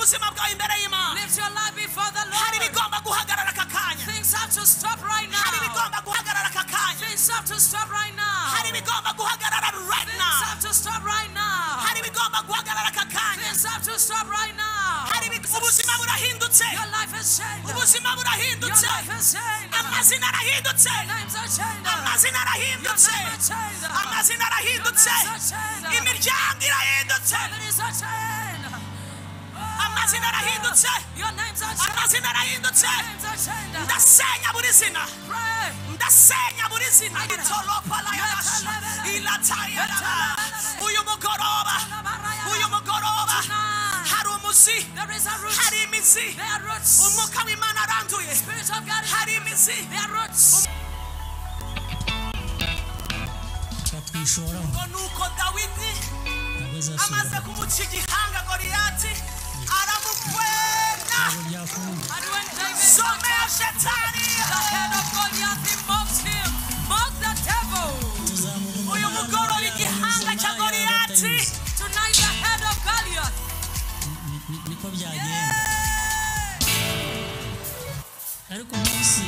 ubuzima bwawe imbere y'Imana. Lift your life before the Hari Lord. bigomba guhagarara aka kanya. Things have to stop right Hari now. bigomba guhagarara aka kanya. Things have to stop right now. Hari bigomba guhagarara right Things now. have to stop right now. Hari bigomba guhagarara aka kanya. Things have to stop right now. Hari ubuzima burahindutse. Your life has changed. Ubuzima Your burahindutse. life has changed. Amazina arahindutse. Names are changed. Amazina Your arahindutse. name has changed. Amazina arahindutse. Your names are changed. Imiryango irahindutse. Families are changed. Amazina arahindutse. Your names are changed. Amazina arahindutse. Your names are changed. Ndasenya buri zina. Pray. Ndasenya buri zina. Itolopa yabasha. Ilatayara. Uyu mugoroba. Uyu mugoroba. Hari umuzi. There is a root. Hari imizi. There are roots. Umwuka w'Imana aranduye. Spirit of God is Hari imizi. there are roots. Twishora Ngo nuko Dawidi nabeza amaze sura kumuca igihanga Goliyati aramukwena. byakunda And when David Somea shetani. the head of Goliath, he mocked him. Mocked the devil. Uyu mugoroba igihanga cya Goliyati. Tonight the head of Goliath. niko byagenda ariko umunsi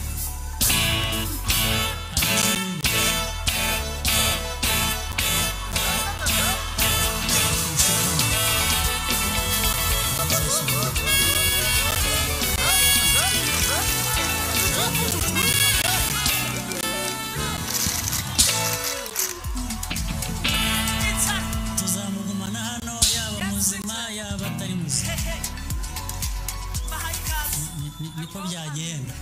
tuzamugumana hano yaba muzima yaba atari muzima niko byagenda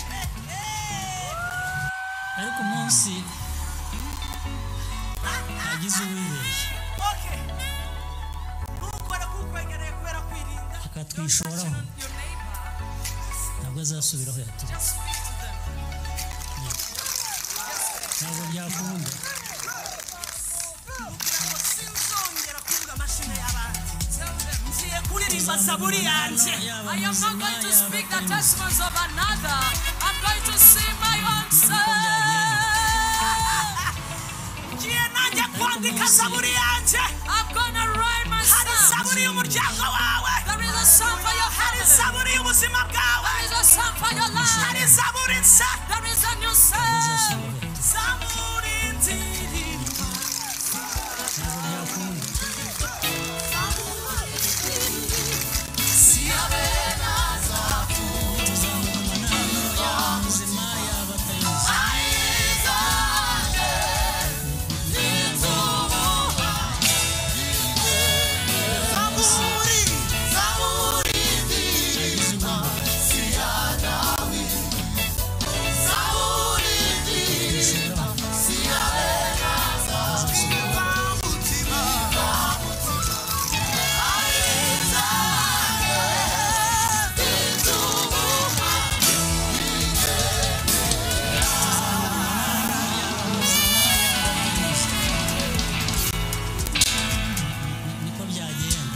ariko umunsi hagize uwibeshya akatwishoraho ntabwo azasubiraho yaturutse ntabwo byakunda kuririmba zaburi yanjye. I am not going to speak the testimonies of another. I'm going to sing my own song. Ngiye nanjye kwandika zaburi yanjye. I'm going to write my Hari song. zaburi y'umuryango wawe. There is a song for your Hari family. zaburi y'ubuzima bwawe. There is a song for your Hari life. zaburi nshya. There is a new song. Zaburi ndirimba. ntabwo byakunda tuzamugumana hano yaba muzima yaba atari muzima niko byagenda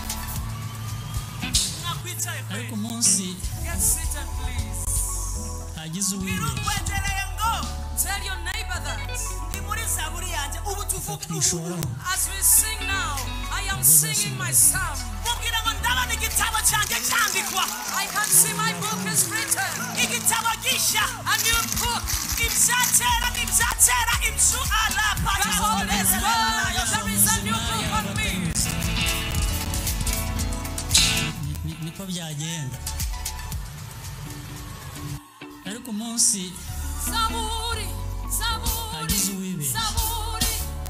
Mwakwicaye kwe. ariko umunsi Get seated, please. hagize uwibeshya Birukwegereye ngo Tell your neighbor that. ni muri zaburi yanjye ubu tuvuga akatwishoraho As we sing now, I am singing my psalm. mubwira ngo ndabona igitabo cyanjye cyandikwa. I can see my book is written. Igitabo gishya. A new book. Ibyakera n'ibyakera inzu arapa. The old is gone. There is a new book on me. niko byagenda ariko umunsi Zaburi, Zaburi, hagize uwibeshya Zaburi.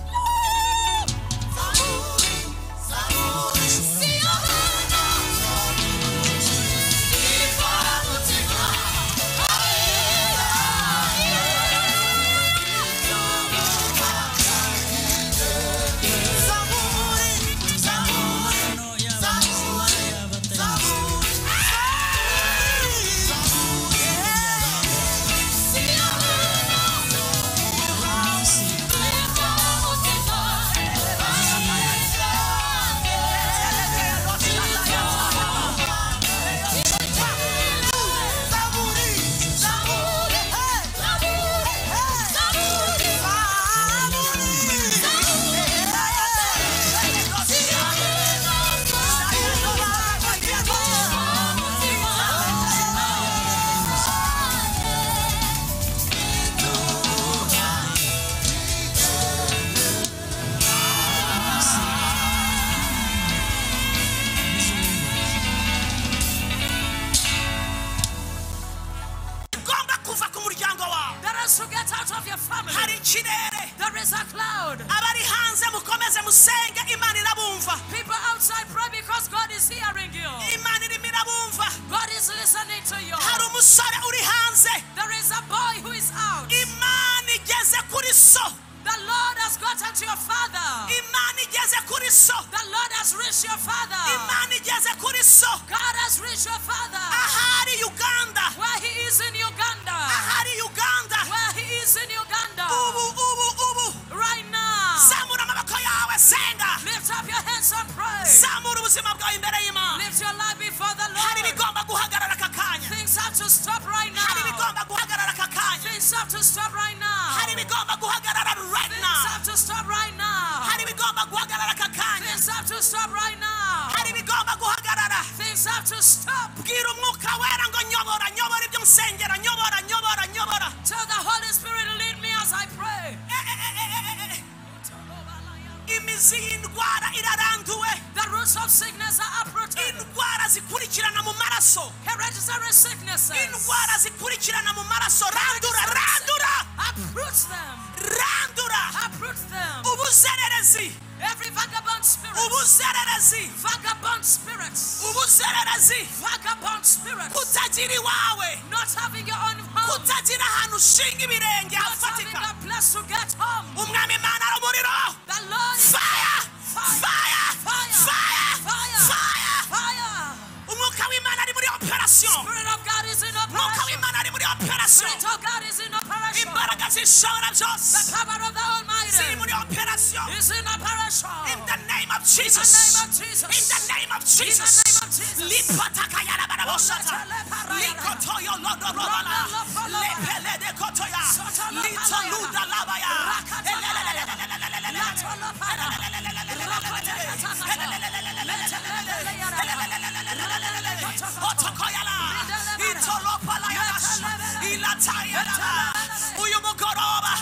hano yaba muzima yaba atari muzima umunsi wants to get out of your family. hari ikirere. There is a cloud. Abari hanze mukomeze musenge, Imana irabumva. People outside pray because God is hearing you. Imana irimo irabumva. God is listening to you. Hari umusore uri hanze. There is a boy who is out. Imana igeze kuri so. The Lord has gotten to your father. Imana igeze kuri so. The Lord has reached your father. Imana igeze kuri so. God has reached your father. Ahari Uganda. Where he is in Uganda. Ahari Uganda. Where he is in Uganda. Ubu. Right now. Zamura amaboko yawe senga. Lift up your hands and pray. Zamura ubuzima bwawe imbere y'Imana. Lift your life before the Hari Lord. bigomba guhagarara aka kanya. Things have to stop right Hari now. bigomba guhagarara aka kanya. Things have to stop right now. Hari bigomba guhagarara right Things now. have to stop right now. Hari bigomba guhagarara aka kanya. Things have to stop right now. Hari bigomba guhagarara. Things have to stop. Bwira umwuka wera ngo nyobora ibyo nsengera, nyobora. Tell the Holy Spirit to lead me as I pray. Imizi y'indwara iraranduwe. The roots of sickness are uprooted. Indwara zikurikirana mu maraso. Hereditary sicknesses. Indwara zikurikirana mu maraso. Randura. Uproot them. Randura. Uproot them. Ubuzererezi. Every vagabond spirit. Ubuzererezi. Vagabond spirits. Ubuzererezi. Vagabond spirits. Kutagira iwawe. Not having your own home. Kutagira ahantu ushinga ibirenge Not having hafatika. a place to get home. Umwami Imana ari umuriro. The Lord is Fire. Umwuka w'Imana ari muri operation. Spirit of God is in Umwuka operation. w'Imana ari muri operation. Spirit of God is in operation. Imbaraga zishobora byose The power of the ziri Almighty muri operation. is in operation. In the name of In the Jesus. name of Jesus. In the name of In the Jesus. name of Jesus. Lipataka yara barabosata. Likotoyo lodorobala. Lepele de kotoya. Litoluda labaya. Otokoyala. Itolopala yash. Ilatayala. Uyumugoroba.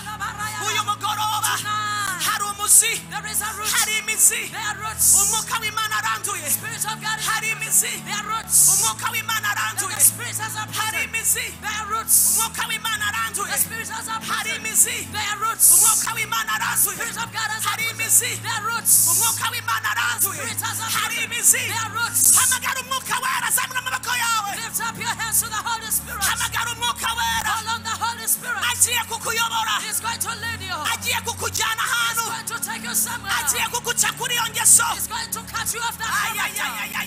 Harumuzi. There is a root. Harimizi. There are roots. Umwuka w'Imana aranduye. Spirit of God is Harimizi. there are roots. Umwuka w'Imana The aranduye. Spirit has a Harimizi. There are roots. Umwuka w'Imana The aranduye. Spirit has a Harimizi. There are roots. Umwuka w'Imana aranduye. Spirit of God has a Harimizi. There are roots. Umwuka w'Imana aranduye. Spirit has a Harimizi. There are roots. Hamagara umwuka wera, zamura amaboko yawe. Lift up your hands to the Holy Spirit. Hamagara umwuka wera. Call on the Holy Spirit. Agiye kukuyobora. He's going to lead you. Agiye kukujyana He's ahantu. going to take you somewhere. Agiye kuguca kuri iyo ngeso. He's going to cut you off that character.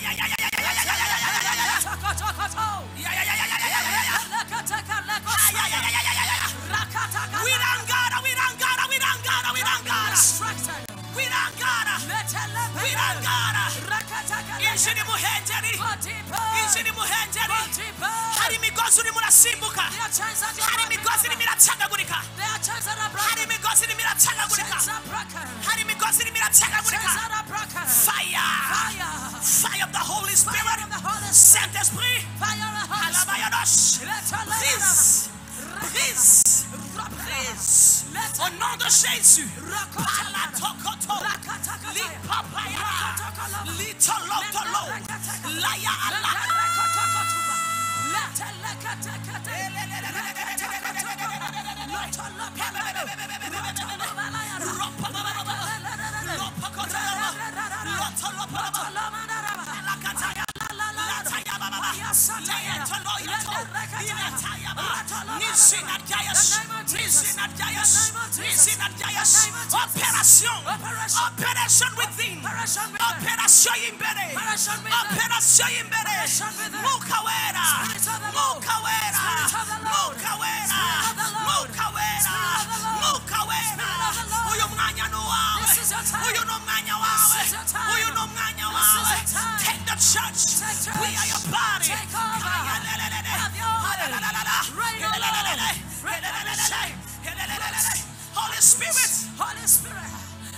Injini muhenjeri. Hari imigozi urimo urasimbuka. Hari imigozi irimo iracagagurika. Hari imigozi irimo iracagagurika. Hari imigozi irimo iracagagurika. Fire of the Holy Spirit. Saint-Esprit. Alabayadosh. Brise. Au nom de Jésus. Palatokoto. Lipapaya. Litolotolo. Laya ala. Operation within. Operation imbere. Operation imbere. Mukawera. Mukawera. Mukawera. Mukawera. Mukawera. Uyu mwanya ni wawe. Uyu ni umwanya wawe. Uyu ni umwanya wawe. Take the church. We are your body. Holy Spirit. Holy Spirit.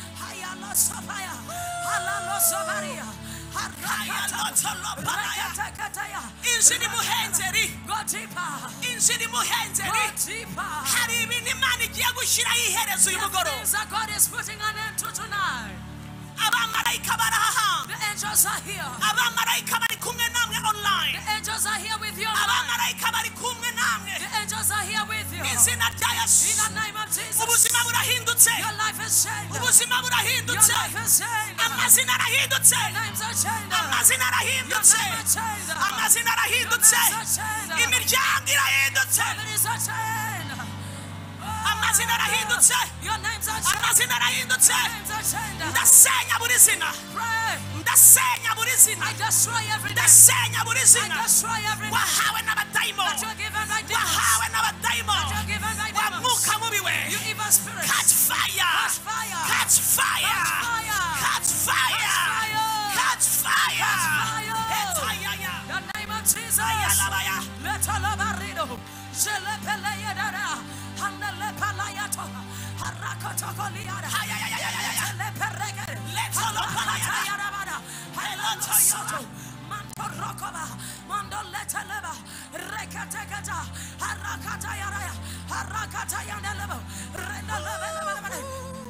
Injini muhenjeri. Go deeper. Injini muhenjeri. Go deeper. Hari ibintu Imana igiye gushyiraho iherezo uyu mugoroba. Things that God is putting an end to tonight. Abamarayika baraha. The angels are here. Abamarayika bari kumwe namwe online. The angels are here with you. Abamarayika bari kumwe namwe. The angels are here with you. Izina rya yesu In the name of Jesus. ubuzima burahindutse Your life is changed. ubuzima Your burahindutse life is changed. amazina arahindutse Names are changed. amazina Your arahindutse name is changed. amazina arahindutse Your names are changed. imiryango irahindutse Families are changed. amazina arahindutse Your names are changed. amazina arahindutse Your names are changed. ndasenya buri zina Pray. ndasenya buri zina I destroy every name. ndasenya buri I zina destroy every name. wahawe n'abadayimoni That you're given by demons. wahawe That n'abadayimoni you're given by wa demons. mwuka mubi we You evil spirits. catch fire Catch fire. catch fire Catch fire. catch fire Catch fire. etayaya The name of Jesus. ayalabaya Let all of our riddle. Shelepeleyadara. Handelepalayata. Harakotokoliada. ayayayayaya Teleperege. Let all of our Harakatayarabada. Helatoyoto. Mandorokoba. Mandoleteleba. Rekatekata. Harakatayaraya. Harakatayandeleba. Rendelebelebelebele.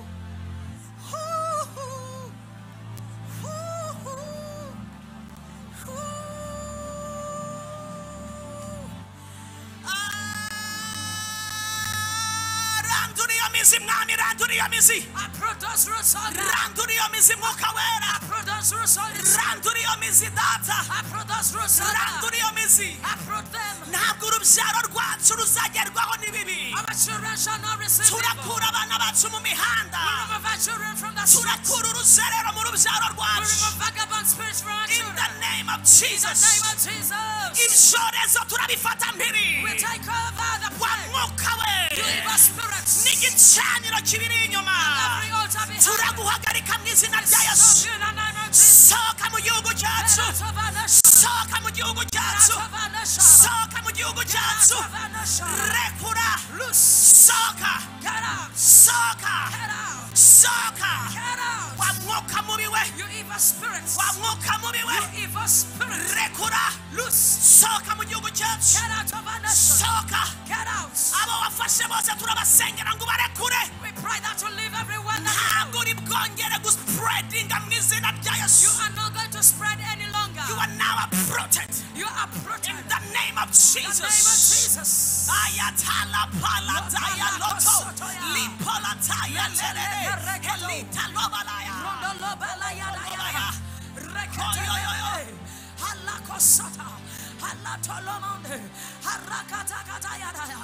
randuriyo mizi mwami randuriyo mizi I produce roots of God. randuriyo mizi mwuka wera I produce roots of God. randuriyo mizi data I produce roots of God. randuriyo mizi I fruit them. ntabwo urubyaro rwacu ruzagerwaho n'ibibi Our children shall not receive evil. turakura abana bacu mu mihanda We remove our children from the streets. turakura uruzerero mu rubyaro We rwacu remove vagabond spirits from our in children. the name of In the name Jesus of Jesus. ibyorezo turabifata mpiri We take over the wa plague. mwuka You we evil spirits. n'igicaniro kibiri inyuma Every altar behind. turaguhagarika mu izina rya yesu In the name of Jesus. sohoka mu gihugu Get cyacu out of our nation. sohoka mu gihugu Get cyacu out of our nation. sohoka mu gihugu Get cyacu out of our nation. rekura Loose. sohoka Get out. sohoka Get out. sohoka Get out. wa mwuka mubi we You evil spirits. wa mwuka mubi we You evil spirits. rekura Loose. sohoka mu gihugu cyacu Get out of our nation. sohoka Get out. abo wafashe bose turabasengera ngo barekure We pray that you leave everyone that ntabwo uri bwongere guspreadinga mu izina rya you yesu are not going to spread any longer. you are now uprooted You are uprooted. in the name of In the name of Jesus Jesus. ayatala palataya loto lipolataya lelele elita lobalaya Rondolobalayadaya. Reketelele. Halakosata. Halatolomonde. Harakatakatayadaya.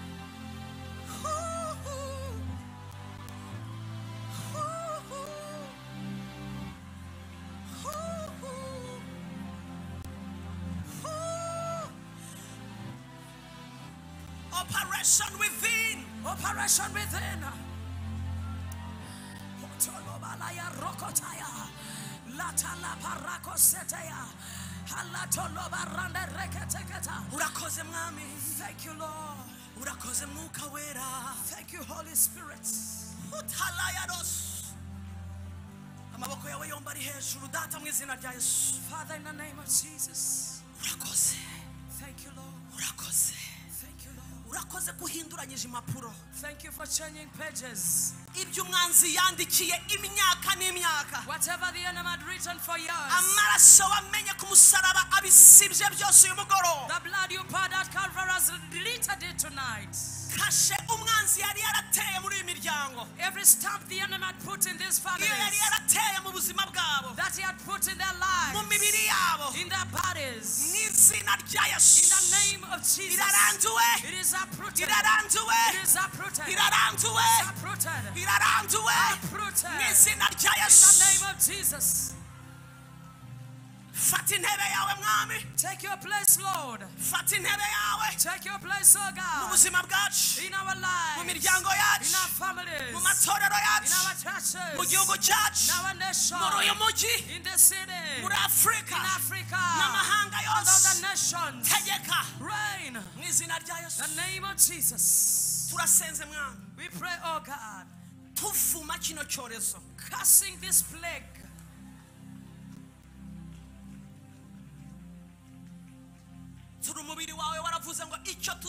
operation within Operation within. Otolobalaya rokotaya. Latala parakoseteya. Halatolobarande reketeketa. urakoze mwami Thank you, Lord. urakoze mwuka wera Thank you, Holy Spirit. utalaya dos amaboko yawe yombi ari hejuru data mu izina rya yesu Father, in the name of Jesus. urakoze Thank you, Lord. urakoze Thank you, Lord. urakoze guhinduranyije impapuro Thank you for changing pages. ibyo umwanzi yandikiye imyaka n'imyaka Whatever the enemy had written for years, amaraso wamenye ku musaraba abisibye byose uyu mugoroba the blood you poured at Calvary has deleted it tonight. kashe umwanzi yari yarateye muri iyi miryango Every stamp the enemy had put in these iyo yari families, yarateye mu buzima bwabo that he had put in their mu lives, mibiri yabo in their bodies, n'izina rya yesu in the name of Jesus, iraranduwe it is uprooted. iraranduwe It is uprooted. iraranduwe Uprooted. iraranduwe Uprooted. n'izina rya In the yesu name of Jesus. fata intebe yawe mwami Take your place, Lord. fata intebe yawe Take your place, oh mu God. buzima bwacu In our mu lives, miryango in yacu our families, mu matorero in yacu our mu churches, gihugu cyacu in our nation, muri uyu mujyi in the city, muri afurika in Africa, n'amahanga and all yose the nations. tegeka Reign. mu izina rya yesu The name of Jesus. turasenze mwana We pray, oh God, tuvuma kino cyorezo cursing this plague. turi umubiri wawe waravuze ngo icyo